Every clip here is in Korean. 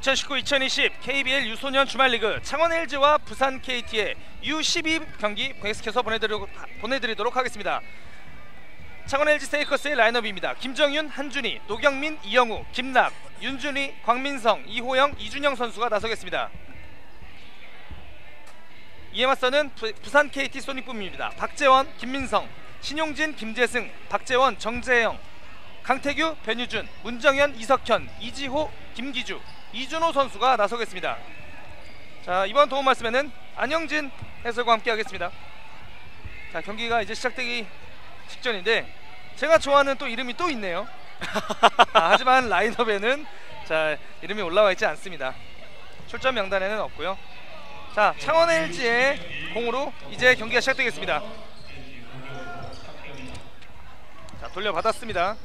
2019-2020 KBL 유소년 주말리그 창원 LG와 부산 KT의 U12 경기 계속해서 보내드리도록 하겠습니다. 창원 LG 세이커스의 라인업입니다. 김정윤, 한준희, 노경민, 이영우, 김락, 윤준희, 광민성, 이호영, 이준영 선수가 나서겠습니다. 이에 맞서는 부산 KT 소닉붐입니다. 박재원, 김민성, 신용진, 김재승, 박재원, 정재영, 강태규, 변유준, 문정현, 이석현, 이지호, 김기주, 이준호 선수가 나서겠습니다. 자, 이번 도움 말씀에는 안영진 해설과 함께 하겠습니다. 자, 경기가 이제 시작되기 직전인데 제가 좋아하는 또 이름이 또 있네요. 하지만 라인업에는 자, 이름이 올라와 있지 않습니다. 출전 명단에는 없고요. 자, 창원 LG의 공으로 이제 경기가 시작되겠습니다. 자, 돌려받았습니다.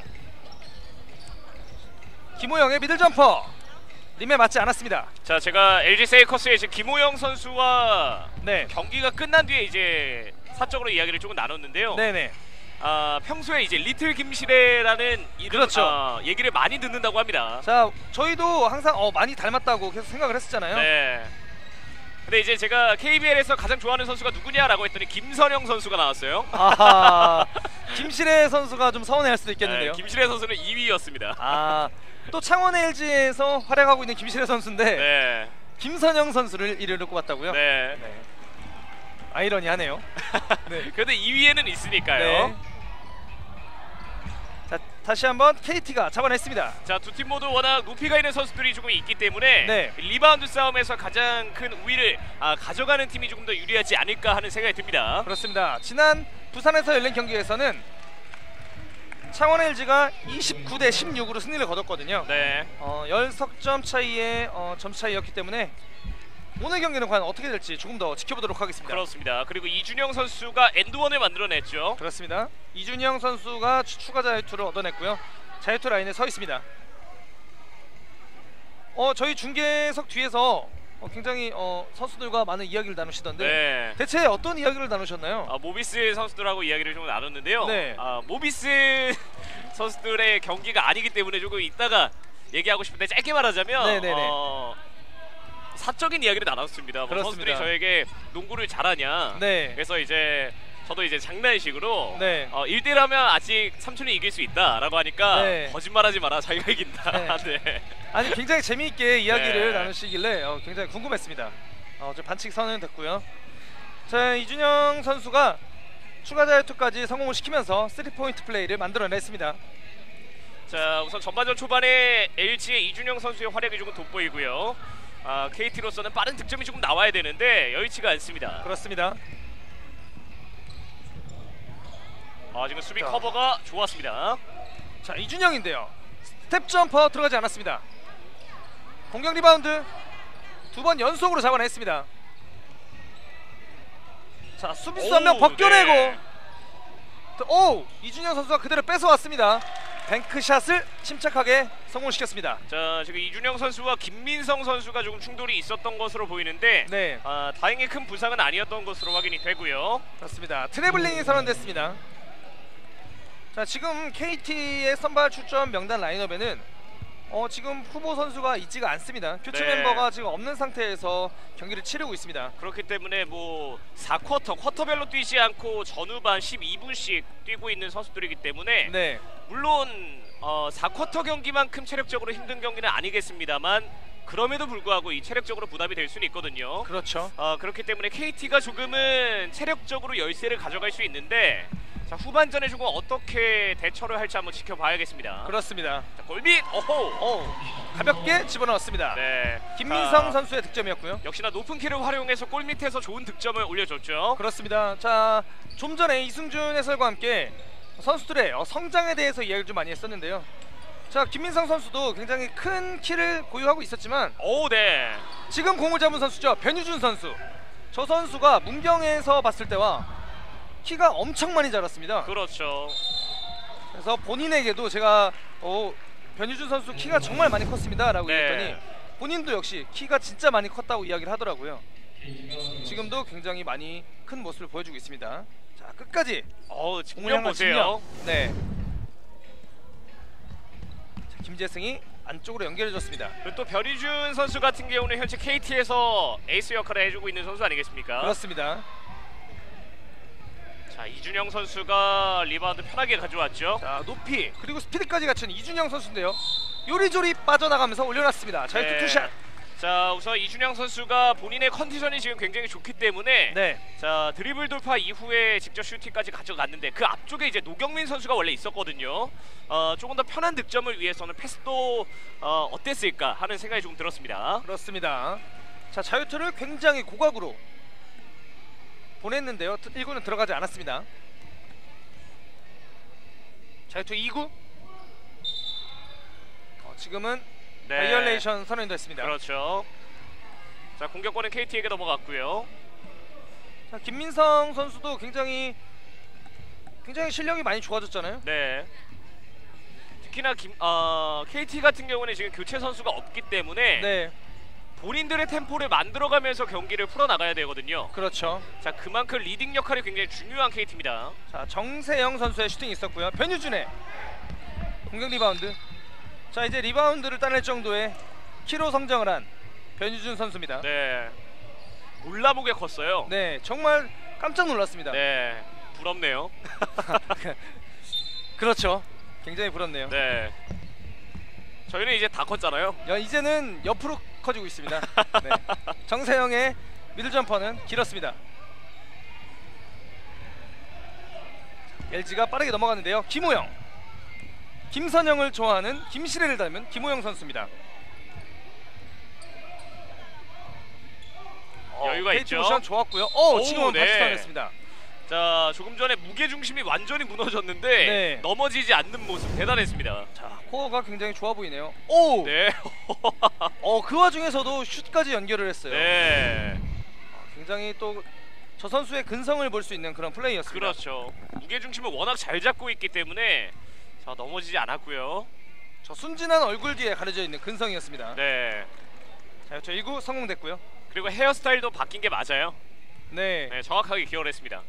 김호영의 미들 점퍼 림에 맞지 않았습니다. 자, 제가 LG 세이커스의 김호영 선수와 네. 경기가 끝난 뒤에 이제 사적으로 이야기를 조금 나눴는데요. 네네. 평소에 이제 리틀 김시래라는 이름, 그렇죠. 얘기를 많이 듣는다고 합니다. 자, 저희도 항상 많이 닮았다고 계속 생각을 했었잖아요. 네. 근데 이제 제가 KBL에서 가장 좋아하는 선수가 누구냐라고 했더니 김선영 선수가 나왔어요. 아하, 김시래 선수가 좀 서운해할 수도 있겠는데요. 네, 김시래 선수는 2위였습니다. 또 창원 LG에서 활약하고 있는 김시래 선수인데 네. 김선영 선수를 1위로 꼽았다고요? 네. 네. 아이러니하네요. 네. 그래도 2위에는 있으니까요. 네. 자, 다시 한번 KT가 잡아냈습니다. 자, 두 팀 모두 워낙 높이가 있는 선수들이 조금 있기 때문에 네. 리바운드 싸움에서 가장 큰 우위를 가져가는 팀이 조금 더 유리하지 않을까 하는 생각이 듭니다. 그렇습니다. 지난 부산에서 열린 경기에서는 창원 LG가 29대 16으로 승리를 거뒀거든요. 네. 10석점 차이의 점 차이였기 때문에 오늘 경기는 과연 어떻게 될지 조금 더 지켜보도록 하겠습니다. 그렇습니다. 그리고 이준영 선수가 엔드원을 만들어냈죠. 그렇습니다. 이준영 선수가 추가 자유투를 얻어냈고요. 자유투 라인에 서 있습니다. 저희 중계석 뒤에서 굉장히 선수들과 많은 이야기를 나누시던데 네. 대체 어떤 이야기를 나누셨나요? 모비스 선수들하고 이야기를 좀 나눴는데요. 네. 모비스 선수들의 경기가 아니기 때문에 조금 이따가 얘기하고 싶은데 짧게 말하자면 네네네. 사적인 이야기를 나눴습니다. 뭐 선수들이 저에게 농구를 잘하냐. 네. 그래서 이제 저도 이제 장난식으로 네. 1대1하면 아직 삼촌이 이길 수 있다라고 하니까 네. 거짓말하지 마라, 자기가 이긴다. 네. 네. 아니, 굉장히 재미있게 이야기를 네. 나누시길래 굉장히 궁금했습니다. 좀 반칙 선언은 됐고요. 자, 이준영 선수가 추가 자유투까지 성공을 시키면서 3포인트 플레이를 만들어냈습니다. 자, 우선 전반전 초반에 LG의 이준영 선수의 활약이 조금 돋보이고요. KT로서는 빠른 득점이 조금 나와야 되는데 여의치가 않습니다. 그렇습니다. 지금 수비 커버가 좋았습니다. 자, 이준영인데요. 스텝 점퍼 들어가지 않았습니다. 공격 리바운드 2번 연속으로 잡아냈습니다. 자, 수비수 한 명 벗겨내고 네. 이준영 선수가 그대로 뺏어왔습니다. 뱅크샷을 침착하게 성공시켰습니다. 자, 지금 이준영 선수와 김민성 선수가 조금 충돌이 있었던 것으로 보이는데 네. 다행히 큰 부상은 아니었던 것으로 확인이 되고요. 그렇습니다. 트래블링이 선언됐습니다. 자, 지금 KT의 선발 출전 명단 라인업에는 지금 후보 선수가 있지가 않습니다. 교체 네. 멤버가 지금 없는 상태에서 경기를 치르고 있습니다. 그렇기 때문에 뭐 4쿼터별로 뛰지 않고 전후반 12분씩 뛰고 있는 선수들이기 때문에 네. 물론 4쿼터 경기만큼 체력적으로 힘든 경기는 아니겠습니다만 그럼에도 불구하고 이 체력적으로 부담이 될 수는 있거든요. 그렇죠. 그렇기 때문에 KT가 조금은 체력적으로 열세를 가져갈 수 있는데 자, 후반전에 조금 어떻게 대처를 할지 한번 지켜봐야겠습니다. 그렇습니다. 자, 골밑! 오호! 가볍게 집어넣었습니다. 네. 김민성 선수의 득점이었고요. 역시나 높은 키를 활용해서 골밑에서 좋은 득점을 올려줬죠. 그렇습니다. 자, 좀 전에 이승준 해설과 함께 선수들의 성장에 대해서 이야기를 좀 많이 했었는데요. 자, 김민성 선수도 굉장히 큰 키를 보유하고 있었지만 네. 지금 공을 잡은 선수죠. 변유준 선수. 저 선수가 문경에서 봤을 때와 키가 엄청 많이 자랐습니다. 그렇죠. 그래서 본인에게도 제가 변유준 선수 키가 정말 많이 컸습니다 라고 네. 했더니 본인도 역시 키가 진짜 많이 컸다고 이야기를 하더라고요. 지금도 굉장히 많이 큰 모습을 보여주고 있습니다. 자, 끝까지 직접 보세요. 네. 자, 김재승이 안쪽으로 연결해줬습니다. 그리고 또 변희준 선수 같은 경우는 현재 KT에서 에이스 역할을 해주고 있는 선수 아니겠습니까? 그렇습니다. 자, 이준영 선수가 리바운드 편하게 가져왔죠. 자, 높이 그리고 스피드까지 갖춘 이준영 선수인데요. 요리조리 빠져나가면서 올려놨습니다. 자유투 투샷. 자, 우선 이준영 선수가 본인의 컨디션이 지금 굉장히 좋기 때문에 네. 자, 드리블 돌파 이후에 직접 슈팅까지 가져갔는데 그 앞쪽에 이제 노경민 선수가 원래 있었거든요. 조금 더 편한 득점을 위해서는 패스도 어땠을까 하는 생각이 좀 들었습니다. 그렇습니다. 자, 자유투를 굉장히 고각으로 보냈는데요. 1구는 들어가지 않았습니다. 자유투 2구. 지금은 네. 바이올레이션 선언이 됐습니다. 그렇죠. 자, 공격권은 KT에게 넘어갔고요. 자, 김민성 선수도 굉장히 실력이 많이 좋아졌잖아요. 네. 특히나 KT 같은 경우는 지금 교체 선수가 없기 때문에 네, 본인들의 템포를 만들어가면서 경기를 풀어나가야 되거든요. 그렇죠. 자, 그만큼 리딩 역할이 굉장히 중요한 KT입니다. 자, 정세영 선수의 슈팅이 있었고요. 변유준의 공격 리바운드. 자, 이제 리바운드를 따낼 정도의 키로 성장을 한 변유준 선수입니다. 네. 몰라보게 컸어요. 네, 정말 깜짝 놀랐습니다. 네. 부럽네요. 그렇죠. 굉장히 부럽네요. 네. 저희는 이제 다 컸잖아요. 이제는 옆으로 커지고 있습니다. 네. 정세영의 미들 점퍼는 길었습니다. LG가 빠르게 넘어갔는데요. 김호영. 김선영을 좋아하는 김시래를 닮은 김호영 선수입니다. 여유가 KT 있죠. 모션 좋았고요. 지금은 네. 다시 당했습니다. 자, 조금 전에 무게 중심이 완전히 무너졌는데 네. 넘어지지 않는 모습 대단했습니다. 자, 코어가 굉장히 좋아 보이네요. 오! 네. 그 와중에서도 슛까지 연결을 했어요. 네. 굉장히 또 저 선수의 근성을 볼 수 있는 그런 플레이였습니다. 그렇죠. 무게 중심을 워낙 잘 잡고 있기 때문에 자, 넘어지지 않았고요. 저 순진한 얼굴 뒤에 가려져 있는 근성이었습니다. 네. 자, 저 1구 성공됐고요. 그리고 헤어스타일도 바뀐 게 맞아요. 네. 네, 정확하게 기억을 했습니다.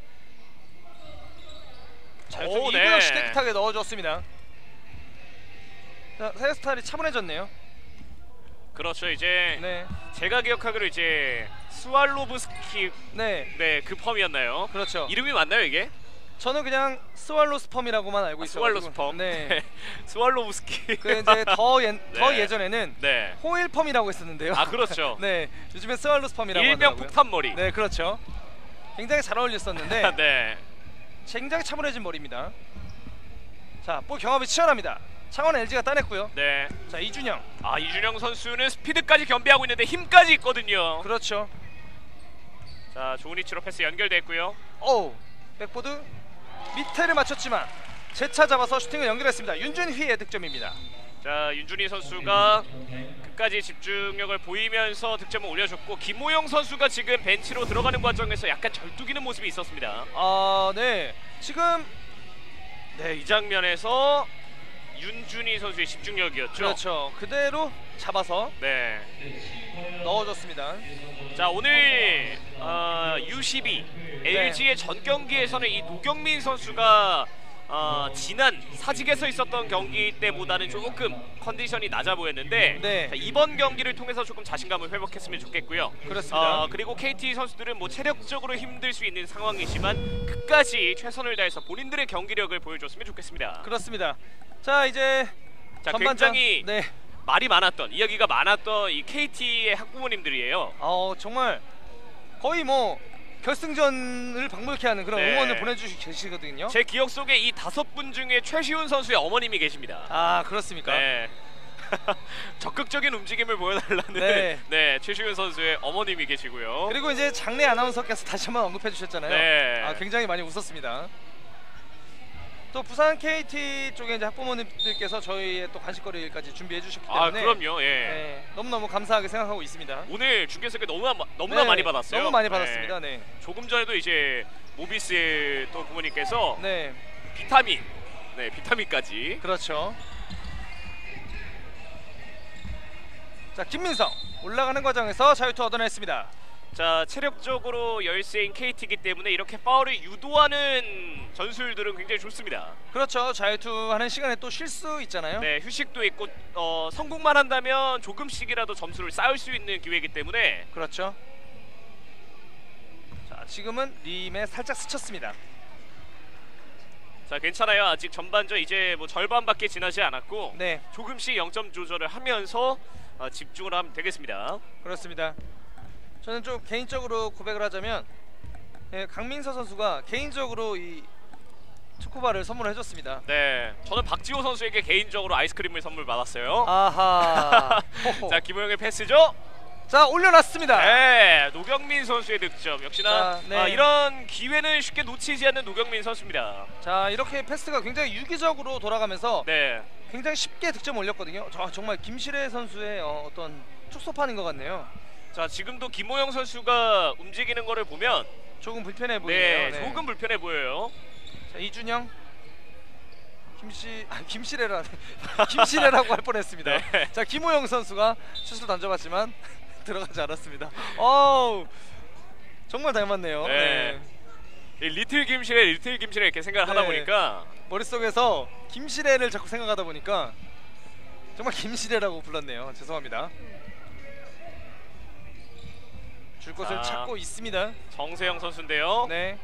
자, 2구 네. 역시 깨끗하게 넣어줬습니다. 자, 헤어스타일이 차분해졌네요. 그렇죠. 이제 네. 제가 기억하기로 이제 스왈로브스키 네. 그 펌이었나요? 그렇죠. 이름이 맞나요, 이게? 저는 그냥 스왈로 스펌이라고만 알고 있어요. 스왈로 스펌. 네. 스왈로브스키. 그 이제 더 예전에는 네. 호일 펌이라고 했었는데요. 아, 그렇죠. 네. 요즘엔 스왈로 스펌이라고 일명 하더라고요. 폭탄머리. 네, 그렇죠. 굉장히 잘 어울렸었는데 네. 굉장히 차분해진 머리입니다. 자, 볼 경합이 치열합니다. 창원 LG가 따냈고요. 네. 자, 이준영. 아, 이준영 선수는 스피드까지 겸비하고 있는데 힘까지 있거든요. 그렇죠. 자, 좋은 위치로 패스 연결됐고요. 백보드 밑에를 맞췄지만 재차 잡아서 슈팅을 연결했습니다. 윤준휘의 득점입니다. 자, 윤준희 선수가 끝까지 집중력을 보이면서 득점을 올려줬고 김호영 선수가 지금 벤치로 들어가는 과정에서 약간 절뚝이는 모습이 있었습니다. 네. 지금 네, 이 장면에서 윤준희 선수의 집중력이었죠. 그렇죠. 그대로 잡아서 네. 넣어줬습니다. 자, 오늘 U12 LG의 전 경기에서는 이 노경민 선수가 지난 사직에서 있었던 경기 때보다는 조금 컨디션이 낮아 보였는데 네. 자, 이번 경기를 통해서 조금 자신감을 회복했으면 좋겠고요. 그렇습니다. 그리고 KT 선수들은 뭐 체력적으로 힘들 수 있는 상황이지만 끝까지 최선을 다해서 본인들의 경기력을 보여줬으면 좋겠습니다. 그렇습니다. 자, 이제 자, 전반전. 굉장히 네. 말이 많았던 이야기가 많았던 이 KT의 학부모님들이에요. 정말 거의 뭐 결승전을 방불케 하는 그런 네. 응원을 보내주시고 계시거든요. 제 기억 속에 이 5분 중에 최시훈 선수의 어머님이 계십니다. 그렇습니까? 네. 적극적인 움직임을 보여달라는 네. 네, 최시훈 선수의 어머님이 계시고요. 그리고 이제 장례 아나운서께서 다시 한번 언급해 주셨잖아요. 네. 굉장히 많이 웃었습니다. 또 부산 KT 쪽에 이제 학부모님들께서 저희의 또 간식거리까지 준비해 주셨기 때문에 그럼요. 예. 네, 너무너무 감사하게 생각하고 있습니다. 오늘 중계석에 너무나 네, 많이 받았어요. 너무 많이 받았습니다. 네. 조금 전에도 이제 모비스의 또 부모님께서 네. 비타민까지. 그렇죠. 자, 김민성 올라가는 과정에서 자유투 얻어냈습니다. 자, 체력적으로 열세인 KT이기 때문에 이렇게 파울을 유도하는 전술들은 굉장히 좋습니다. 그렇죠. 자유투하는 시간에 또 쉴 수 있잖아요. 네, 휴식도 있고 성공만 한다면 조금씩이라도 점수를 쌓을 수 있는 기회이기 때문에. 그렇죠. 자, 지금은 림에 살짝 스쳤습니다. 자, 괜찮아요. 아직 전반전 이제 뭐 절반밖에 지나지 않았고 네, 조금씩 0점 조절을 하면서 집중을 하면 되겠습니다. 그렇습니다. 저는 좀 개인적으로 고백을 하자면 강민서 선수가 개인적으로 이 초코바를 선물해줬습니다. 네, 저는 박지호 선수에게 개인적으로 아이스크림을 선물 받았어요. 아하. 자, 김호영의 패스죠. 자, 올려놨습니다. 네, 노경민 선수의 득점. 역시나 자, 네. 이런 기회는 쉽게 놓치지 않는 노경민 선수입니다. 자, 이렇게 패스가 굉장히 유기적으로 돌아가면서 네, 굉장히 쉽게 득점 올렸거든요. 정말 김시래 선수의 어떤 축소판인 것 같네요. 자, 지금도 김호영 선수가 움직이는 거를 보면 조금 불편해 보이네요. 네, 조금 불편해 보여요. 자, 이준영, 김시래라 김시래라고 할 뻔했습니다. 네. 자, 김호영 선수가 슛을 던져봤지만 들어가지 않았습니다. 어우, 정말 닮았네요. 네. 이 리틀 김실에 이렇게 생각을 하다 네. 보니까 머릿속에서 김시래를 자꾸 생각하다 보니까 정말 김시래라고 불렀네요. 죄송합니다. 줄 것을 자, 찾고 있습니다. 정세영 선수인데요. 네.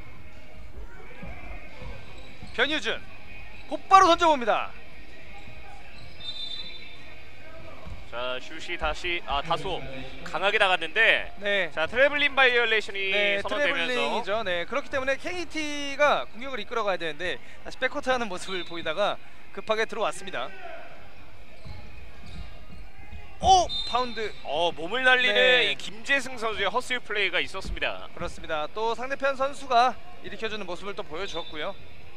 변유준 곧바로 던져봅니다. 자, 슛이 다시 다소 강하게 나갔는데 네. 자, 트래블링 바이올레이션이 네, 선언되면서 트래블링이죠. 네, 그렇기 때문에 KT가 공격을 이끌어가야 되는데 다시 백코트하는 모습을 보이다가 급하게 들어왔습니다. 오! 파운드. 몸을 날리는 네. 이 김재승 선수의 허슬 플레이가 있었습니다. 그렇습니다. 또 상대편 선수가 일으켜주는 모습을 또 보여주었고요.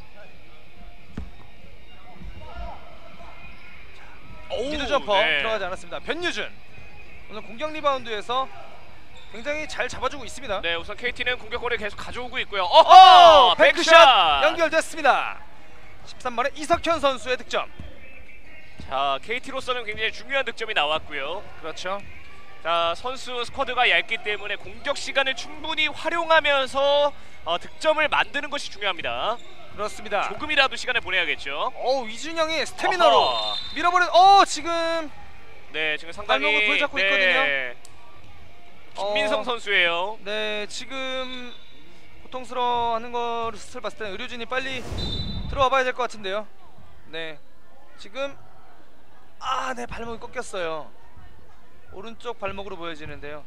미드 점퍼 네. 들어가지 않았습니다. 변유준 오늘 공격 리바운드에서 굉장히 잘 잡아주고 있습니다. 네, 우선 KT는 공격권을 계속 가져오고 있고요. 백샷 연결됐습니다. 13번의 이석현 선수의 득점. 자, KT로서는 굉장히 중요한 득점이 나왔고요. 그렇죠. 자, 선수 스쿼드가 얇기 때문에 공격 시간을 충분히 활용하면서 득점을 만드는 것이 중요합니다. 그렇습니다. 조금이라도 시간을 보내야겠죠. 이준영이 스태미너로 어허. 밀어버린. 지금 네, 지금 상당히 발목을 불잡고 있거든요. 김민성 선수예요. 네, 지금 고통스러워하는 것을 봤을 때는 의료진이 빨리 들어와 봐야 될 것 같은데요. 네, 지금 네, 발목이 꺾였어요. 오른쪽 발목으로 보여지는데요.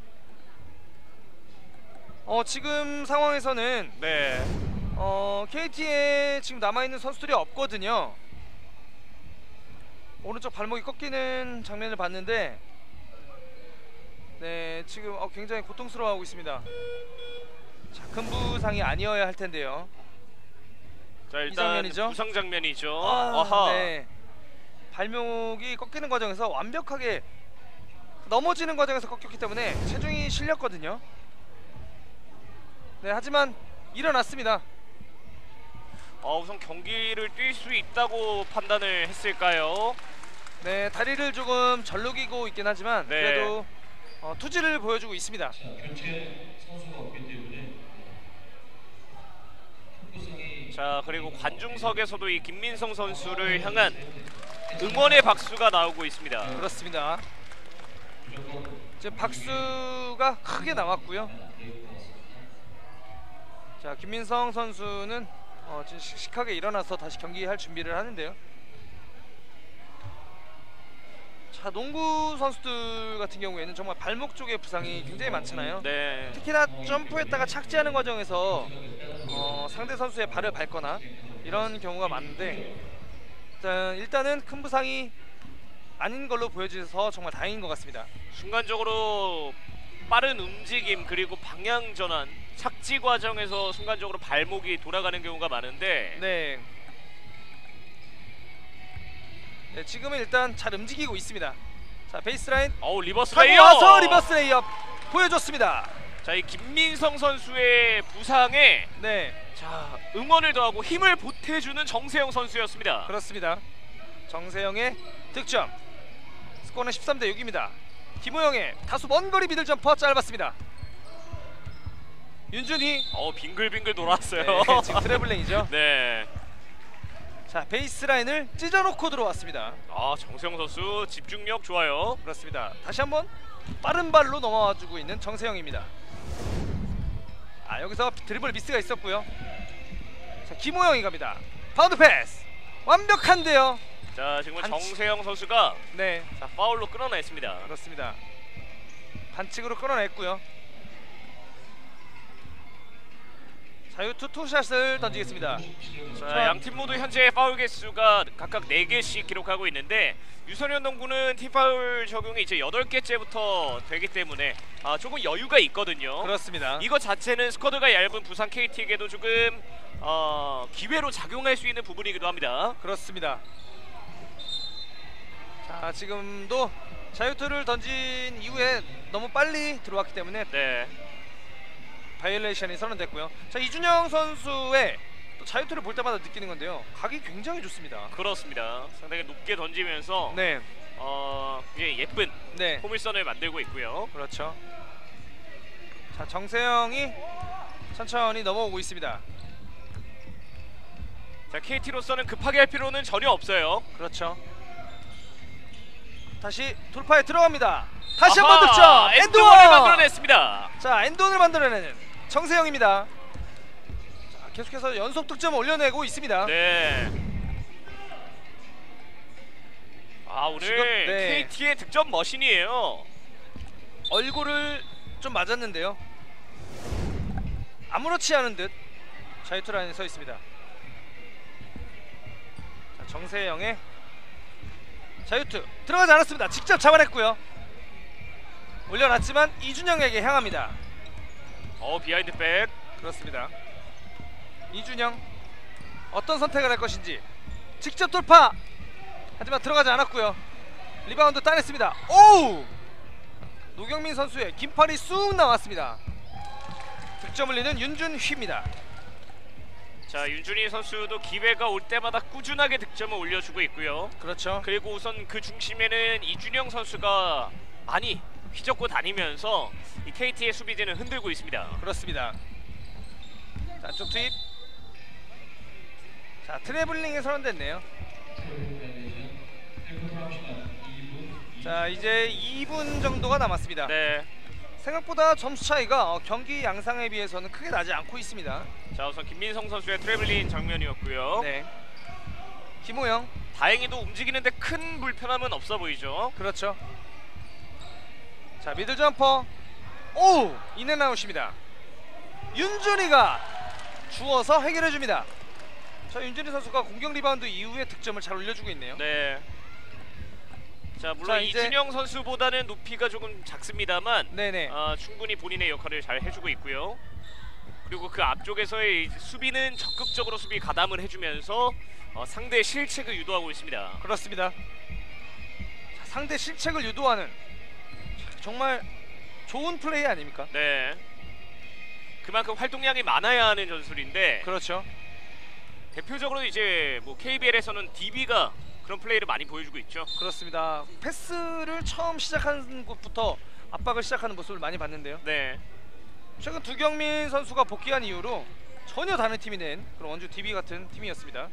지금 상황에서는 네. KT에 지금 남아있는 선수들이 없거든요. 오른쪽 발목이 꺾이는 장면을 봤는데 네, 지금 굉장히 고통스러워하고 있습니다. 자, 큰 부상이 아니어야 할 텐데요. 자, 이 일단 장면이죠? 부상 장면이죠. 네. 발목이 꺾이는 과정에서 완벽하게 넘어지는 과정에서 꺾였기 때문에 체중이 실렸거든요. 네, 하지만 일어났습니다. 우선 경기를 뛸 수 있다고 판단을 했을까요? 네, 다리를 조금 절룩이고 있긴 하지만 네. 그래도 투지를 보여주고 있습니다. 자, 그리고 관중석에서도 이 김민성 선수를 향한 응원의 박수가 나오고 있습니다. 그렇습니다. 지금 박수가 크게 나왔고요. 자, 김민성 선수는 지금 씩씩하게 일어나서 다시 경기할 준비를 하는데요. 자, 농구 선수들 같은 경우에는 정말 발목 쪽에 부상이 굉장히 많잖아요. 네. 특히나 점프했다가 착지하는 과정에서 상대 선수의 발을 밟거나 이런 경우가 많은데 일단은 큰 부상이 아닌 걸로 보여져서 정말 다행인 것 같습니다. 순간적으로 빠른 움직임 그리고 방향 전환, 착지 과정에서 순간적으로 발목이 돌아가는 경우가 많은데 네. 네, 지금은 일단 잘 움직이고 있습니다. 자, 베이스라인 리버스 타고 레이업! 와서 리버스 레이업 보여줬습니다. 자, 이 김민성 선수의 부상에 네, 자, 응원을 더하고 힘을 보태주는 정세영 선수였습니다. 그렇습니다. 정세영의 득점. 스코어는 13대 6입니다. 김호영의 다소 먼 거리 미들 점퍼 짧았습니다. 윤준희. 빙글빙글 돌았어요. 네, 지금 트래블링이죠. 네. 자, 베이스라인을 찢어놓고 들어왔습니다. 정세영 선수 집중력 좋아요. 그렇습니다. 다시 한번 빠른 발로 넘어와주고 있는 정세영입니다. 여기서 드리블 미스가 있었고요. 자, 김호영이 갑니다. 바운드 패스 완벽한데요. 자, 지금 반칙. 정세영 선수가 네, 파울로 끌어냈습니다. 그렇습니다. 반칙으로 끌어냈고요. 자유투 투샷을 던지겠습니다. 자, 양팀 모두 현재 파울 개수가 각각 4개씩 기록하고 있는데 유소년 농구는 팀 파울 적용이 이제 8개째부터 되기 때문에 조금 여유가 있거든요. 그렇습니다. 이거 자체는 스쿼드가 얇은 부산 KT에게도 조금 기회로 작용할 수 있는 부분이기도 합니다. 그렇습니다. 자, 지금도 자유투를 던진 이후에 너무 빨리 들어왔기 때문에 네. 바이올레이션이 선언됐고요. 자, 이준영 선수의 또 자유투를 볼 때마다 느끼는 건데요. 각이 굉장히 좋습니다. 그렇습니다. 상당히 높게 던지면서 네, 이제 예쁜 네, 포물선을 만들고 있고요. 그렇죠. 자, 정세영이 천천히 넘어오고 있습니다. 자, KT로서는 급하게 할 필요는 전혀 없어요. 그렇죠. 다시 돌파에 들어갑니다. 다시 한번 득점. 엔드원을 만들어냈습니다. 자, 엔드원을 만들어내는 정세영입니다. 자, 계속해서 연속 득점을 올려내고 있습니다. 네. 오늘 지금, 네. KT의 득점 머신이에요. 얼굴을 좀 맞았는데요. 아무렇지 않은 듯 자유투 라인에 서 있습니다. 자, 정세영의 자유투 들어가지 않았습니다. 직접 잡아냈고요. 올려놨지만 이준영에게 향합니다. 비하인드 백. 그렇습니다. 이준영 어떤 선택을 할 것인지 직접 돌파. 하지만 들어가지 않았고요. 리바운드 따냈습니다. 오우! 노경민 선수의 긴팔이 쑥 나왔습니다. 득점 올리는 윤준휘입니다. 자, 윤준희 선수도 기회가 올 때마다 꾸준하게 득점을 올려주고 있고요. 그렇죠. 그리고 우선 그 중심에는 이준영 선수가 많이 휘젓고 다니면서 이 KT의 수비진을 흔들고 있습니다. 그렇습니다. 자, 쪽 투입. 자, 트래블링에 선언됐네요. 자, 이제 2분 정도가 남았습니다. 네. 생각보다 점수 차이가 경기 양상에 비해서는 크게 나지 않고 있습니다. 자, 우선 김민성 선수의 트래블링 장면이었고요. 네. 김호영. 다행히도 움직이는데 큰 불편함은 없어 보이죠. 그렇죠. 자, 미들 점퍼. 오! 인앤아웃입니다. 윤준이가 주워서 해결해 줍니다. 자, 윤준이 선수가 공격 리바운드 이후에 득점을 잘 올려주고 있네요. 네. 자, 물론 자, 이제 이준영 선수보다는 높이가 조금 작습니다만 네네. 충분히 본인의 역할을 잘 해주고 있고요. 그리고 그 앞쪽에서의 수비는 적극적으로 수비 가담을 해주면서 상대의 실책을 유도하고 있습니다. 그렇습니다. 자, 상대 실책을 유도하는 정말 좋은 플레이 아닙니까? 네. 그만큼 활동량이 많아야 하는 전술인데 그렇죠. 대표적으로 이제 뭐 KBL에서는 DB가 그런 플레이를 많이 보여주고 있죠. 그렇습니다. 패스를 처음 시작하는 곳부터 압박을 시작하는 모습을 많이 봤는데요. 네. 최근 두경민 선수가 복귀한 이후로 전혀 다른 팀이 낸 그런 원주 DB 같은 팀이었습니다.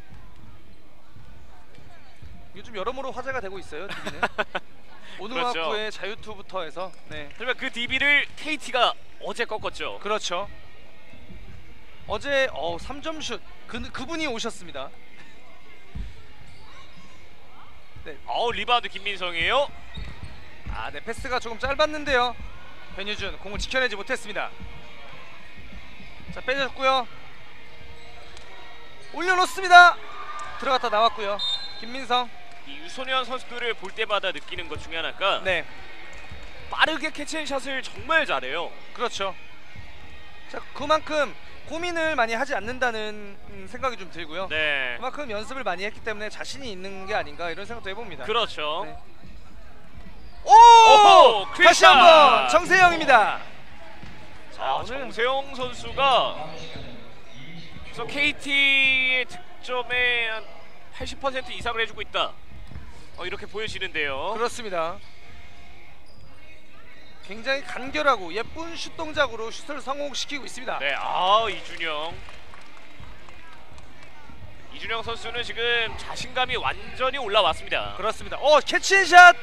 요즘 여러모로 화제가 되고 있어요, DB는. 오누아쿠의 그렇죠. 자유투부터 해서. 네. 하지만 그 DB를 KT가 어제 꺾었죠. 그렇죠. 어제 3점 슛 그분이 오셨습니다. 네. 리바운드 김민성이에요. 네, 패스가 조금 짧았는데요. 변유준 공을 지켜내지 못했습니다. 자, 빼졌고요. 올려놓습니다. 들어갔다 나왔고요. 김민성. 이 유소년 선수들을 볼 때마다 느끼는 것 중에 하나가 네, 빠르게 캐치앤샷을 정말 잘해요. 그렇죠. 자, 그만큼 고민을 많이 하지 않는다는 생각이 좀 들고요. 네. 그만큼 연습을 많이 했기 때문에 자신이 있는 게 아닌가 이런 생각도 해봅니다. 그렇죠. 네. 오호! 다시 크리스탈! 한번 정세영입니다. 오늘 정세영 선수가 그래서 KT의 득점의 한 80% 이상을 해주고 있다. 이렇게 보여지는데요. 그렇습니다. 굉장히 간결하고 예쁜 슛 동작으로 슛을 성공시키고 있습니다. 네, 이준영 선수는 지금 자신감이 완전히 올라왔습니다. 그렇습니다. 캐치앤샷.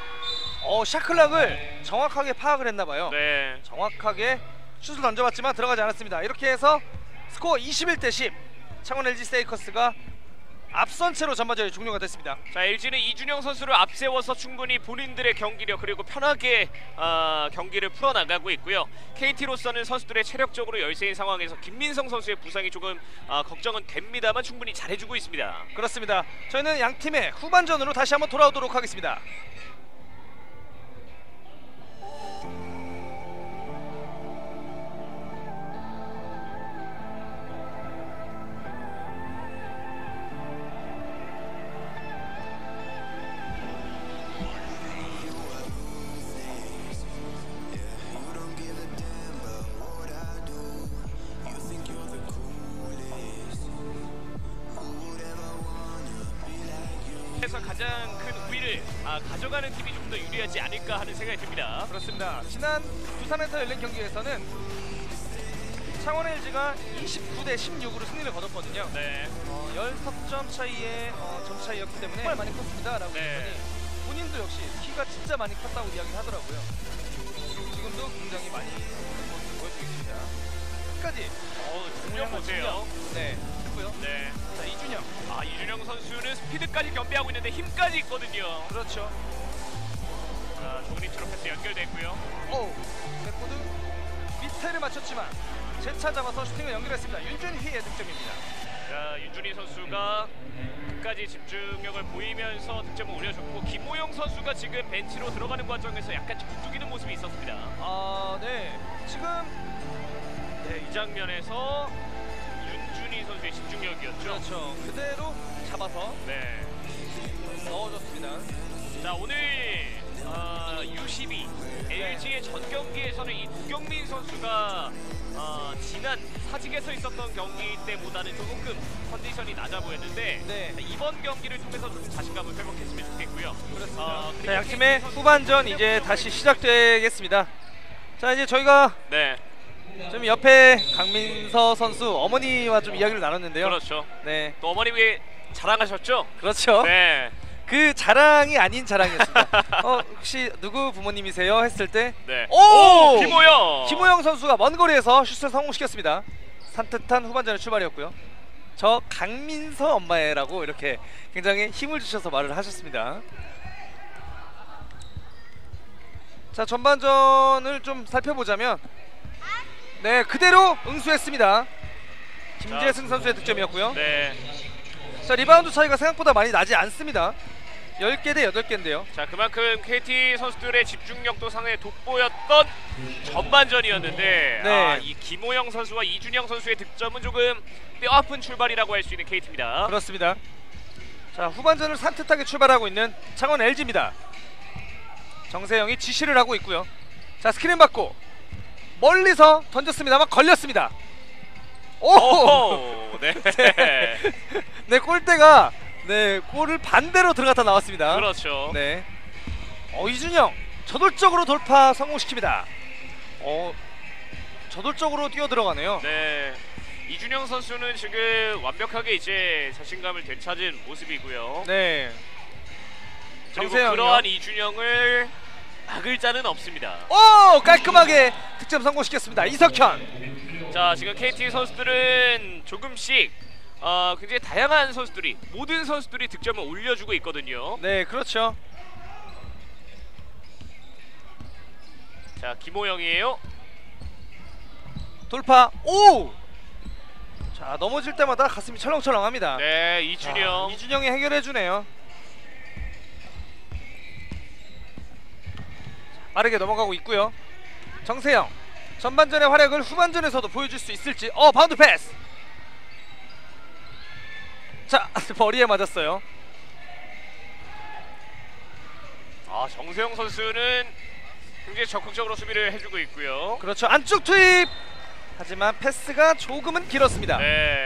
샤클락을 정확하게 파악을 했나봐요. 네. 정확하게 슛을 던져봤지만 들어가지 않았습니다. 이렇게 해서 스코어 21대 10. 창원 LG 세이커스가 앞선 채로 전반전이 종료가 됐습니다. 자, LG는 이준영 선수를 앞세워서 충분히 본인들의 경기력 그리고 편하게 경기를 풀어나가고 있고요. KT로서는 선수들의 체력적으로 열세인 상황에서 김민성 선수의 부상이 조금 걱정은 됩니다만 충분히 잘해주고 있습니다. 그렇습니다. 저희는 양 팀의 후반전으로 다시 한번 돌아오도록 하겠습니다. 그래서 가장 큰 우위를 가져가는 팀이 좀 더 유리하지 않을까 하는 생각이 듭니다. 그렇습니다. 지난 부산에서 열린 경기에서는 창원 LG가 29대 16으로 승리를 거뒀거든요. 네. 10점 차이의 점 차이였기 때문에 정말 많이 컸습니다 라고 했더니 본인도 역시 키가 진짜 많이 컸다고 이야기를 하더라고요. 지금도 굉장히 많이 큰 모습을 보여주고 있습니다. 끝까지 중력 보세요. 네, 했고요. 네. 자, 이준영. 이준영 선수는 스피드까지 겸비하고 있는데 힘까지 있거든요. 그렇죠. 자, 좋은 위치로 패스 연결됐고요. 백보드 밑에를 맞췄지만 재차 잡아서 슈팅을 연결했습니다. 윤준희의 득점입니다. 자, 윤준희 선수가 끝까지 집중력을 보이면서 득점을 올려줬고 김호영 선수가 지금 벤치로 들어가는 과정에서 약간 정적이는 모습이 있었습니다. 네. 지금 이 장면에서 윤준희 선수의 집중력이었죠. 그렇죠. 그대로 잡아서 넣어줬습니다. 자, 오늘 U12 LG의 전 경기에서는 이 노경민 선수가 지난 사직에서 있었던 경기 때보다는 조금 컨디션이 낮아 보였는데 이번 경기를 통해서 조금 자신감을 회복했으면 좋겠고요. 그렇습니다. 자, 양팀의 후반전 이제 다시 시작되겠습니다. 자, 이제 저희가 좀 옆에 강민서 선수 어머니와 좀 이야기를 나눴는데요. 그렇죠. 네. 또 어머님이 자랑하셨죠? 그렇죠. 네. 그 자랑이 아닌 자랑이었습니다. 혹시 누구 부모님이세요? 했을 때 오! 김호영! 김호영 선수가 먼 거리에서 슛을 성공시켰습니다. 산뜻한 후반전의 출발이었고요. 저 강민서 엄마애라고 이렇게 굉장히 힘을 주셔서 말을 하셨습니다. 자, 전반전을 좀 살펴보자면 그대로 응수했습니다. 김재승 선수의 득점이었고요. 자, 리바운드 차이가 생각보다 많이 나지 않습니다. 10개 대 8개인데요. 자, 그만큼 KT 선수들의 집중력도 상당히 돋보였던 전반전이었는데 이 김호영 선수와 이준영 선수의 득점은 조금 뼈아픈 출발이라고 할 수 있는 KT입니다. 그렇습니다. 자, 후반전을 산뜻하게 출발하고 있는 창원 LG입니다. 정세영이 지시를 하고 있고요. 자, 스크린 받고 멀리서 던졌습니다만 걸렸습니다. 골대가 골을 반대로 들어갔다 나왔습니다. 그렇죠. 이준영 저돌적으로 돌파 성공시킵니다. 저돌적으로 뛰어 들어가네요. 이준영 선수는 지금 완벽하게 이제 자신감을 되찾은 모습이고요. 그리고 그러한 이준영을 막을 자는 없습니다. 깔끔하게 득점 성공시켰습니다. 이석현. 자, 지금 KT 선수들은 조금씩 굉장히 다양한 선수들이 모든 선수들이 득점을 올려주고 있거든요. 그렇죠. 자, 김호영이에요. 돌파. 자, 넘어질 때마다 가슴이 철렁철렁합니다. 이준영. 이준영이 해결해주네요. 빠르게 넘어가고 있고요. 정세영 전반전의 활약을 후반전에서도 보여줄 수 있을지. 바운드 패스. 자, 머리에 맞았어요. 정세영 선수는 굉장히 적극적으로 수비를 해주고 있고요. 그렇죠. 안쪽 투입. 하지만 패스가 조금은 길었습니다.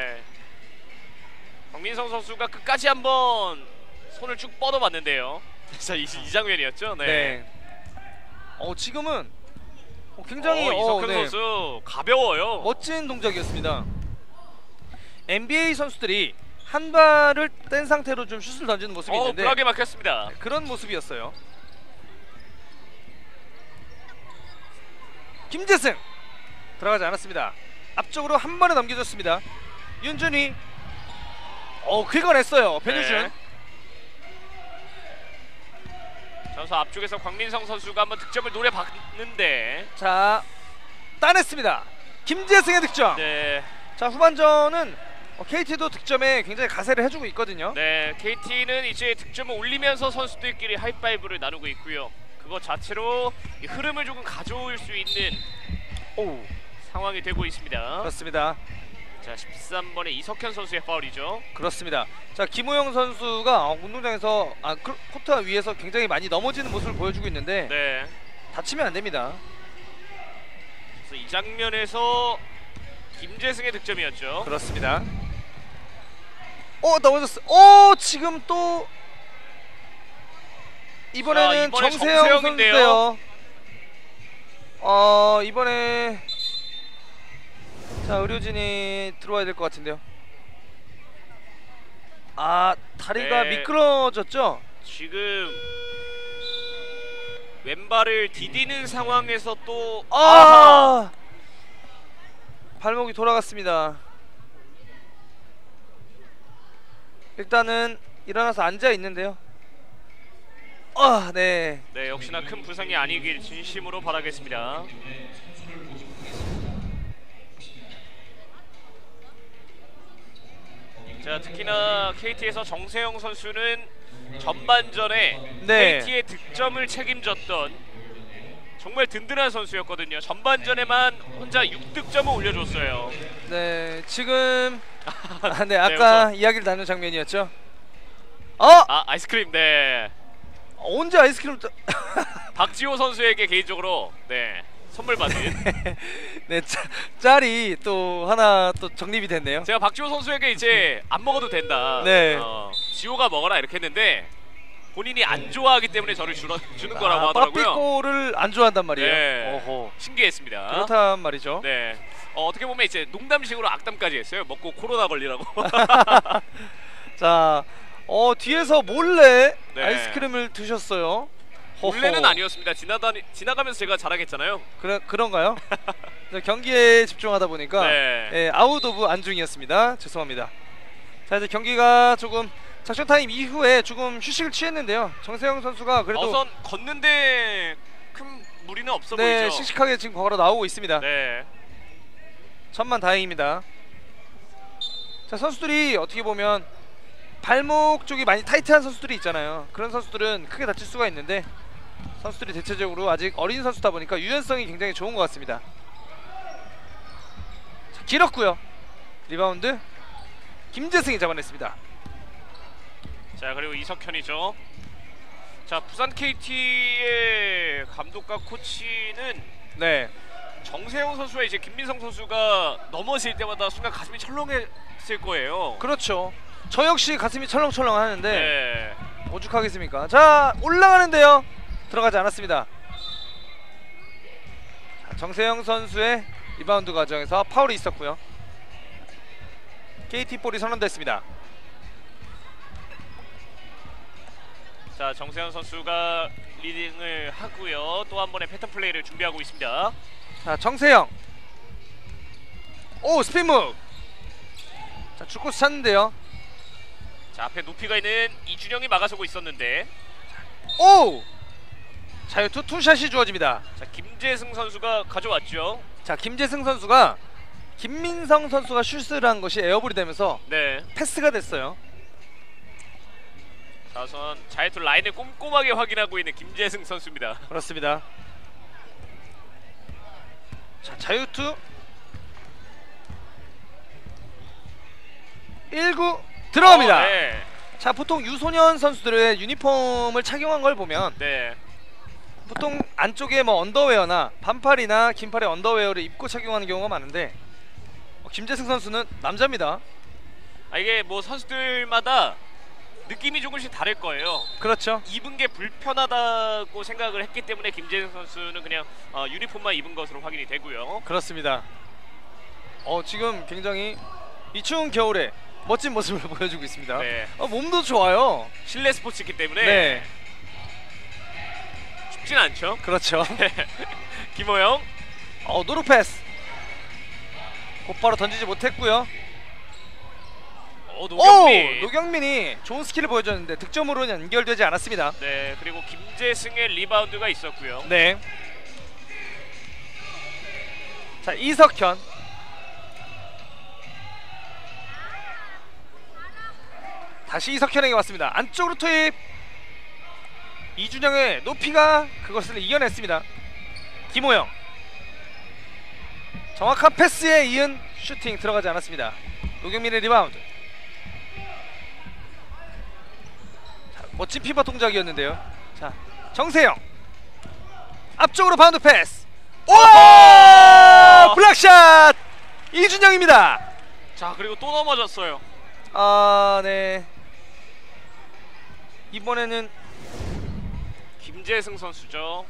강민성 선수가 끝까지 한번 손을 쭉 뻗어봤는데요. 자, 이 장면이었죠. 지금은 굉장히 이석현 네. 선수 가벼워요. 멋진 동작이었습니다. NBA 선수들이 한 발을 뗀 상태로 좀 슛을 던지는 모습이 있는데 쿨하게 막혔습니다. 그런 모습이었어요. 김재승 들어가지 않았습니다. 앞쪽으로 한 번에 넘겨줬습니다. 윤준이 긁어냈어요. 변유준. 네. 선수 앞쪽에서 광민성 선수가 한번 득점을 노려봤는데 자, 따냈습니다. 김재승의 득점. 네. 자, 후반전은 KT도 득점에 굉장히 가세를 해주고 있거든요. 네, KT는 이제 득점을 올리면서 선수들끼리 하이파이브를 나누고 있고요. 그것 자체로 이 흐름을 조금 가져올 수 있는 상황이 되고 있습니다. 그렇습니다. 자, 13번의 이석현 선수의 파울이죠. 그렇습니다. 자, 김호영 선수가 운동장에서 코트 위에서 굉장히 많이 넘어지는 모습을 보여주고 있는데 네. 다치면 안 됩니다. 그래서 이 장면에서 김재승의 득점이었죠. 그렇습니다. 넘어졌어. 지금 또 이번에는 이번에 정세영 정세영인데요. 선수인데요. 이번에 자, 의료진이 들어와야 될 것 같은데요. 다리가 네. 미끄러졌죠? 지금 왼발을 디디는 상황에서 또 발목이 돌아갔습니다. 일단은 일어나서 앉아 있는데요. 네. 네, 역시나 큰 부상이 아니길 진심으로 바라겠습니다. 자, 특히나 KT에서 정세영 선수는 전반전에 네. KT의 득점을 책임졌던 정말 든든한 선수였거든요. 전반전에만 혼자 6득점을 올려줬어요. 네, 지금 네, 아까 우선. 이야기를 나눈 장면이었죠. 아이스크림. 네. 언제 아이스크림 박지호 선수에게 개인적으로 선물 받은. 네, 짤이 또 하나 또 정립이 됐네요. 제가 박지호 선수에게 이제 안 먹어도 된다. 네. 지호가 먹어라 이렇게 했는데 본인이 안 좋아하기 때문에 저를 주는 거라고 하더라고요. 빠삐꼬를 안 좋아한단 말이에요. 네. 오호. 신기했습니다. 그렇단 말이죠. 네. 어떻게 보면 이제 농담식으로 악담까지 했어요. 먹고 코로나 걸리라고. 자, 뒤에서 몰래 네. 아이스크림을 드셨어요. 원래는 아니었습니다. 지나가면서 제가 자랑했잖아요. 그런가요? 경기에 집중하다 보니까 네. 아웃 오브 안중이었습니다. 죄송합니다. 자, 이제 경기가 조금 작전 타임 이후에 조금 휴식을 취했는데요. 정세영 선수가 그래도 우선 걷는데 큰 무리는 없어 네, 보이죠. 씩씩하게 지금 걸어 나오고 있습니다. 네. 천만 다행입니다. 자, 선수들이 어떻게 보면 발목 쪽이 많이 타이트한 선수들이 있잖아요. 그런 선수들은 크게 다칠 수가 있는데 선수들이 대체적으로 아직 어린 선수다 보니까 유연성이 굉장히 좋은 것 같습니다. 자, 길었고요. 리바운드 김재승이 잡아냈습니다. 자, 그리고 이석현이죠. 자, 부산 KT의 감독과 코치는 네, 정세영 선수와 이제 김민성 선수가 넘어질 때마다 순간 가슴이 철렁했을 거예요. 그렇죠. 저 역시 가슴이 철렁철렁 하는데 네. 오죽하겠습니까? 자, 올라가는데요. 들어가지 않았습니다. 자, 정세영 선수의 리바운드 과정에서 파울이 있었고요. KT 볼이 선언됐습니다. 자, 정세현 선수가 리딩을 하고요. 또 한 번의 패턴 플레이를 준비하고 있습니다. 자, 정세영. 스핀 무브. 자, 줄코스 찾는데요. 자, 앞에 높이가 있는 이준영이 막아서고 있었는데 자유투 투샷이 주어집니다. 자, 김재승 선수가 가져왔죠. 자, 김재승 선수가 김민성 선수가 슛을 한 것이 에어볼이 되면서 네. 패스가 됐어요. 자선 자유투 라인을 꼼꼼하게 확인하고 있는 김재승 선수입니다. 그렇습니다. 자, 자유투 1구 들어갑니다. 네. 자, 보통 유소년 선수들의 유니폼을 착용한 걸 보면 네. 보통 안쪽에 뭐 언더웨어나 반팔이나 긴팔의 언더웨어를 입고 착용하는 경우가 많은데 김재승 선수는 남자입니다. 이게 뭐 선수들마다 느낌이 조금씩 다를 거예요. 그렇죠. 입은 게 불편하다고 생각을 했기 때문에 김재승 선수는 그냥 유니폼만 입은 것으로 확인이 되고요. 그렇습니다. 지금 굉장히 이 추운 겨울에 멋진 모습을 보여주고 있습니다. 네. 몸도 좋아요. 실내 스포츠이기 때문에 네. 춥진 않죠. 그렇죠. 김호영. 노루 패스. 곧바로 던지지 못했고요. 노경민. 노경민이 좋은 스킬을 보여줬는데 득점으로는 연결되지 않았습니다. 네, 그리고 김재승의 리바운드가 있었고요. 네. 자, 이석현. 다시 이석현에게 왔습니다. 안쪽으로 투입. 이준영의 높이가 그것을 이겨냈습니다. 김호영. 정확한 패스에 이은 슈팅 들어가지 않았습니다. 노경민의 리바운드. 자, 멋진 피버 동작이었는데요. 자, 정세영. 앞쪽으로 바운드 패스. 오! 블락샷! 이준영입니다. 자, 그리고 또 넘어졌어요. 네. 이번에는 김재승 선수죠.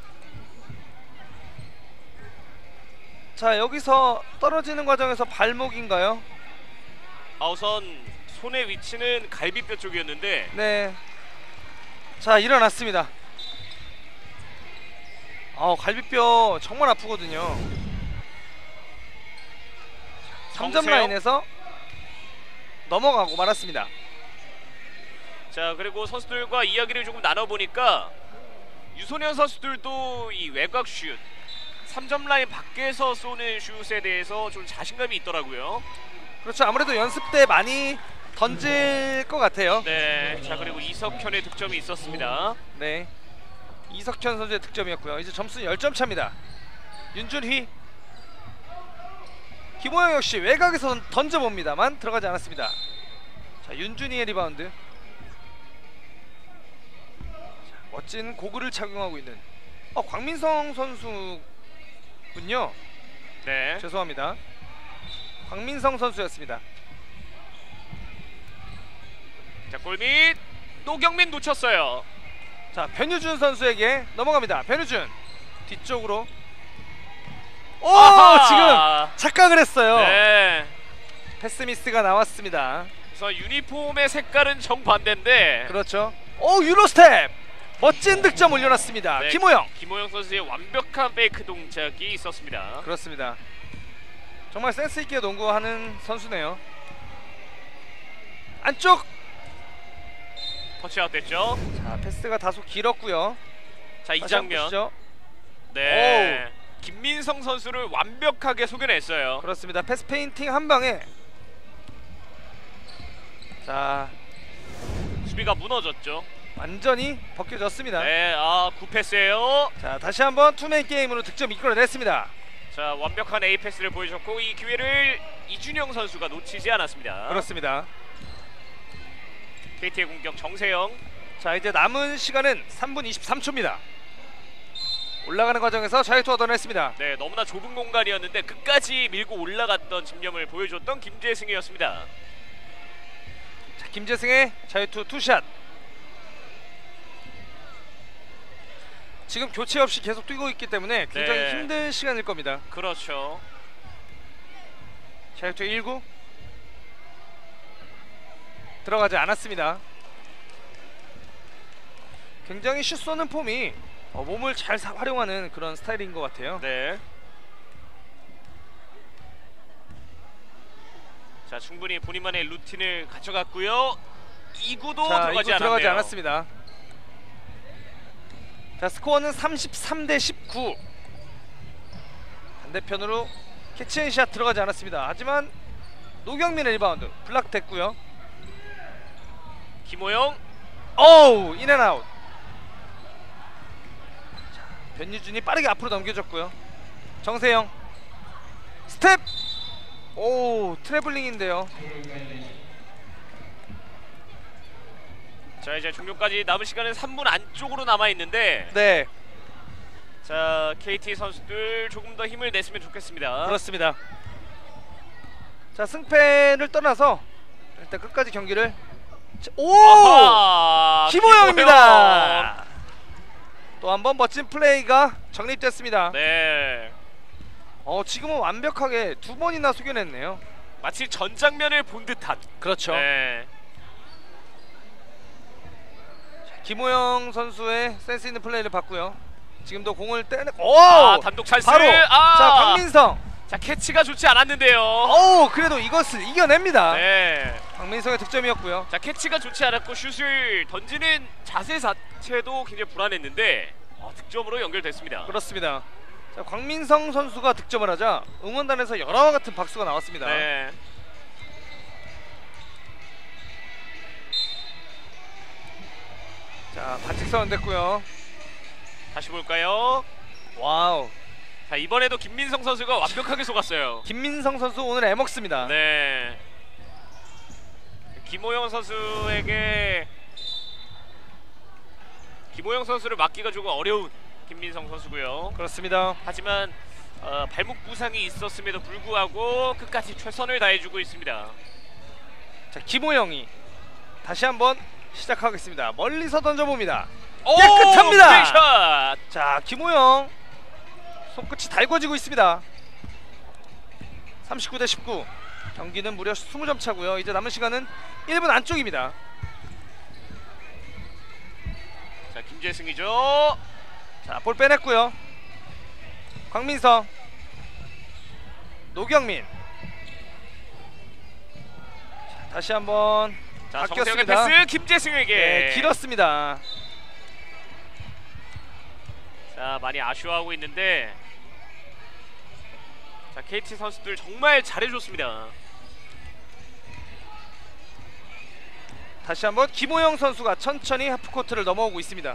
자, 여기서 떨어지는 과정에서 발목인가요? 우선 손의 위치는 갈비뼈 쪽이었는데 네. 자, 일어났습니다. 갈비뼈 정말 아프거든요. 3점 라인에서 넘어가고 말았습니다. 자, 그리고 선수들과 이야기를 조금 나눠보니까 유소년 선수들도 이 외곽 슛 3점 라인 밖에서 쏘는 슛에 대해서 좀 자신감이 있더라고요. 그렇죠. 아무래도 연습 때 많이 던질 것 같아요. 네. 자, 그리고 이석현의 득점이 있었습니다. 네. 이석현 선수의 득점이었고요. 이제 점수는 10점 차입니다. 윤준휘. 김호영 역시 외곽에서 던져봅니다만 들어가지 않았습니다. 자, 윤준희의 리바운드. 자, 멋진 고글을 착용하고 있는 광민성 선수군요. 네. 죄송합니다. 광민성 선수였습니다. 자, 골밑 노경민 놓쳤어요. 자, 변유준 선수에게 넘어갑니다. 변유준 뒤쪽으로. 지금 착각을 했어요. 네. 패스 미스가 나왔습니다. 그래서 유니폼의 색깔은 정반대인데. 그렇죠. 유로 스텝. 멋진 득점 올려놨습니다. 네, 김호영. 김호영 선수의 완벽한 페이크 동작이 있었습니다. 그렇습니다. 정말 센스 있게 농구하는 선수네요. 안쪽. 터치아웃 됐죠. 자, 패스가 다소 길었고요. 자, 이 다시 한번 장면. 보시죠. 네. 김민성 선수를 완벽하게 속여냈어요. 그렇습니다. 패스 페인팅 한 방에. 자, 수비가 무너졌죠. 완전히 벗겨졌습니다. 네, 굿패스예요. 자, 다시 한번 투맨 게임으로 득점 이끌어냈습니다. 자, 완벽한 A 패스를 보여줬고 이 기회를 이준영 선수가 놓치지 않았습니다. 그렇습니다. KT의 공격 정세영. 자, 이제 남은 시간은 3분 23초입니다. 올라가는 과정에서 자유투 얻어냈습니다. 네, 너무나 좁은 공간이었는데 끝까지 밀고 올라갔던 집념을 보여줬던 김재승이었습니다. 자, 김재승의 자유투 투샷. 지금 교체 없이 계속 뛰고 있기 때문에 굉장히 네. 힘든 시간일 겁니다. 그렇죠. 자유투 1구 들어가지 않았습니다. 굉장히 슛 쏘는 폼이 몸을 잘 활용하는 그런 스타일인 것 같아요. 네. 자, 충분히 본인만의 루틴을 가져갔고요. 2구도 들어가지 않았네요. 들어가지 않았습니다. 자, 스코어는 33대 19. 반대편으로 캐치앤샷 들어가지 않았습니다. 하지만 노경민의 리바운드 블락됐고요. 김호영. 인앤아웃. 자, 변유준이 빠르게 앞으로 넘겨줬고요. 정세영 스텝. 트래블링인데요. 자, 이제 종료까지 남은 시간은 3분 안쪽으로 남아있는데 네, 자, KT 선수들 조금 더 힘을 냈으면 좋겠습니다. 그렇습니다. 자, 승패를 떠나서 일단 끝까지 경기를 오! 아하, 김호영입니다. 또 한 번 멋진 플레이가 정립됐습니다. 네. 지금은 완벽하게 2번이나 속여냈네요. 마치 전장면을 본 듯한. 그렇죠. 네. 김호영 선수의 센스 있는 플레이를 봤고요. 지금도 공을 떼내. 단독 찬스. 바로. 자, 박민성. 자, 캐치가 좋지 않았는데요. 그래도 이것을 이겨냅니다. 네. 박민성의 득점이었고요. 자, 캐치가 좋지 않았고 슛을 던지는 자세 자체도 굉장히 불안했는데 득점으로 연결됐습니다. 그렇습니다. 자, 광민성 선수가 득점을 하자 응원단에서 열화와 같은 박수가 나왔습니다. 네. 자, 반칙 선언됐고요. 다시 볼까요? 와우. 자, 이번에도 김민성 선수가 완벽하게 속았어요. 김민성 선수 오늘 애먹습니다. 네. 김호영 선수에게 김호영 선수를 막기가 조금 어려운 김민성 선수고요. 그렇습니다. 하지만 발목 부상이 있었음에도 불구하고 끝까지 최선을 다해주고 있습니다. 자, 김호영이 다시 한번 시작하겠습니다. 멀리서 던져봅니다. 깨끗합니다. 샷! 자, 김호영 손끝이 달궈지고 있습니다. 39대 19. 경기는 무려 20점 차고요. 이제 남은 시간은 1분 안쪽입니다. 자, 김재승이죠. 자, 볼 빼냈고요. 광민성, 노경민. 자, 다시 한번 자, 정세영의 바뀌었습니다. 패스 김재승에게. 네, 길었습니다. 자, 많이 아쉬워하고 있는데 자, KT 선수들 정말 잘해줬습니다. 다시 한번 김호영 선수가 천천히 하프코트를 넘어오고 있습니다.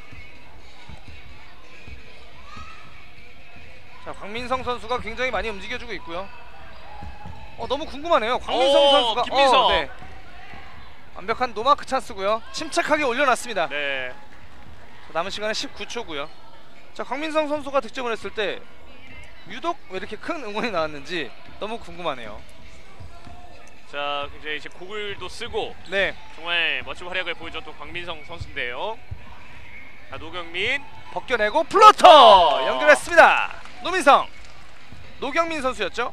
자, 광민성 선수가 굉장히 많이 움직여주고 있고요. 너무 궁금하네요. 광민성 선수가 김민성. 네. 완벽한 노마크 찬스고요. 침착하게 올려놨습니다. 네. 자, 남은 시간은 19초고요. 자, 광민성 선수가 득점을 했을 때 유독 왜 이렇게 큰 응원이 나왔는지 너무 궁금하네요. 자, 이제 고글도 쓰고 네, 정말 멋진 활약을 보여줬던 광민성 선수인데요. 자, 노경민 벗겨내고 플로터 연결했습니다. 노민성, 노경민 선수였죠.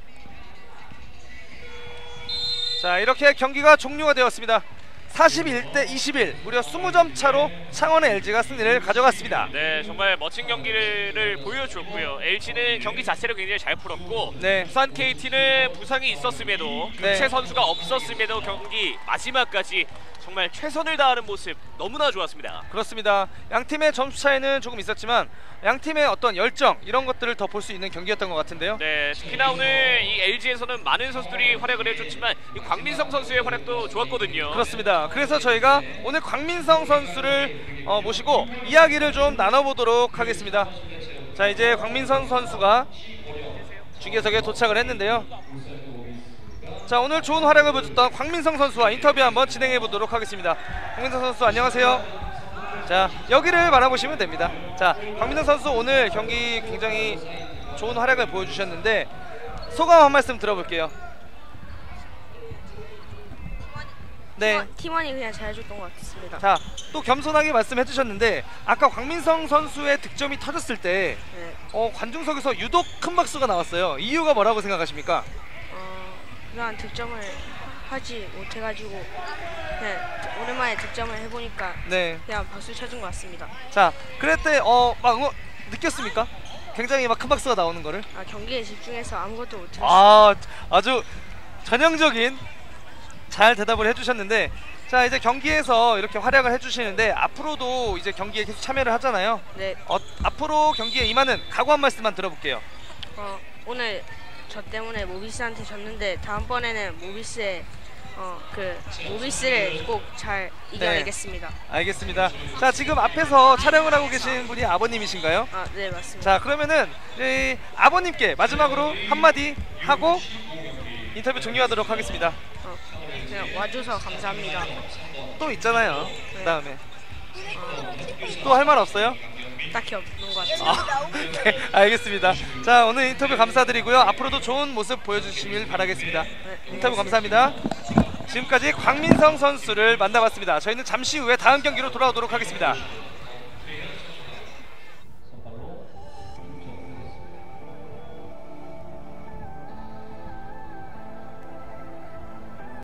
자, 이렇게 경기가 종료가 되었습니다. 41대 21, 무려 20점 차로 창원의 LG가 승리를 가져갔습니다. 네, 정말 멋진 경기를 보여줬고요. LG는 경기 자체를 굉장히 잘 풀었고 네, 부산 KT는 부상이 있었음에도 교체 네. 선수가 없었음에도 경기 마지막까지 정말 최선을 다하는 모습 너무나 좋았습니다. 그렇습니다. 양 팀의 점수 차이는 조금 있었지만 양 팀의 어떤 열정 이런 것들을 더 볼 수 있는 경기였던 것 같은데요. 네, 특히나 오늘 이 LG에서는 많은 선수들이 활약을 해줬지만 이 광민성 선수의 활약도 좋았거든요. 그렇습니다. 그래서 저희가 오늘 광민성 선수를 모시고 이야기를 좀 나눠보도록 하겠습니다. 자, 이제 광민성 선수가 중계석에 도착을 했는데요. 자, 오늘 좋은 활약을 보여줬던 광민성 선수와 인터뷰 한번 진행해 보도록 하겠습니다. 광민성 선수 안녕하세요. 자, 여기를 바라보시면 됩니다. 자, 광민성 선수 오늘 경기 굉장히 좋은 활약을 보여주셨는데 소감 한 말씀 들어볼게요. 네. 팀원이 그냥 잘해줬던 것 같습니다. 자, 또 겸손하게 말씀해 주셨는데 아까 광민성 선수의 득점이 터졌을 때 네. 관중석에서 유독 큰 박수가 나왔어요. 이유가 뭐라고 생각하십니까? 그냥 득점을 하지 못해가지고 그냥 오랜만에 득점을 해보니까 네. 그냥 박수 쳐준 것 같습니다. 자, 그럴 때 막 느꼈습니까? 굉장히 막 큰 박수가 나오는 거를? 경기에 집중해서 아무것도 못했어요. 아주 전형적인 잘 대답을 해주셨는데, 자, 이제 경기에서 이렇게 활약을 해주시는데 앞으로도 이제 경기에 계속 참여를 하잖아요. 네. 앞으로 경기에 임하는 각오 한 말씀만 들어볼게요. 오늘 저 때문에 모비스한테 졌는데 다음번에는 모비스의 모비스를 꼭 잘 이겨내겠습니다. 네. 알겠습니다. 자, 지금 앞에서 촬영을 하고 계신 분이 아버님이신가요? 네, 맞습니다. 자, 그러면은 아버님께 마지막으로 한마디 하고 인터뷰 종료하도록 하겠습니다. 그냥 와줘서 감사합니다. 또 있잖아요. 네. 그 다음에 또 할 말 없어요? 딱히 없는 것 같습니다. 네, 알겠습니다. 자, 오늘 인터뷰 감사드리고요. 앞으로도 좋은 모습 보여주시길 바라겠습니다. 네, 인터뷰 감사합니다. 지금까지 광민성 선수를 만나봤습니다. 저희는 잠시 후에 다음 경기로 돌아오도록 하겠습니다.